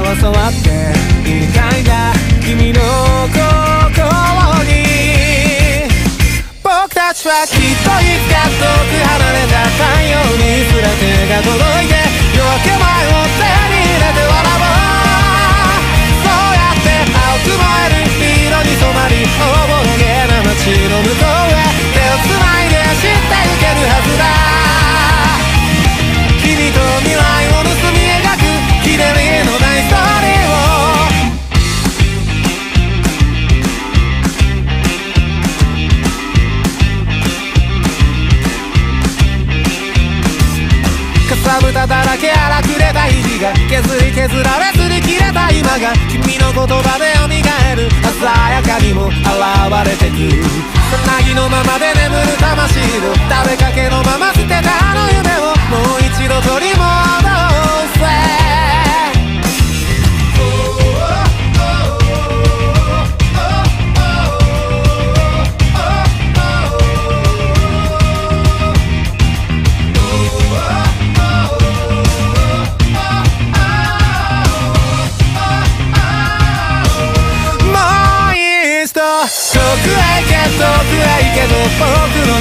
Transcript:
教わっていたいんだ君の心に。僕たちはきっといつか遠く離れた太陽にすら手が届いて夜明け前を手に入れて笑おう。そうやって青く燃える色に染まりおぼろげな街の向こうへ手をつないで走ってゆけるはずだ。君と未来を盗み描くひねりのないストーリーをかさぶただらけ荒くれた日が削り削られすり切れた今が君の言葉で蘇る鮮やかにも現れてくさなぎのままで眠る魂を食べかけのまま捨てたあの夢をもう一度取り戻せ。遠くへ行け遠くへ行けと僕の